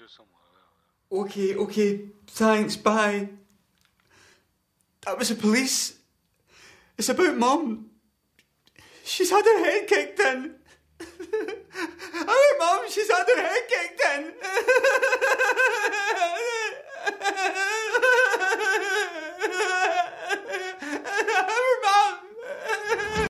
Okay, thanks, bye. That was the police. It's about Mum. She's had her head kicked in.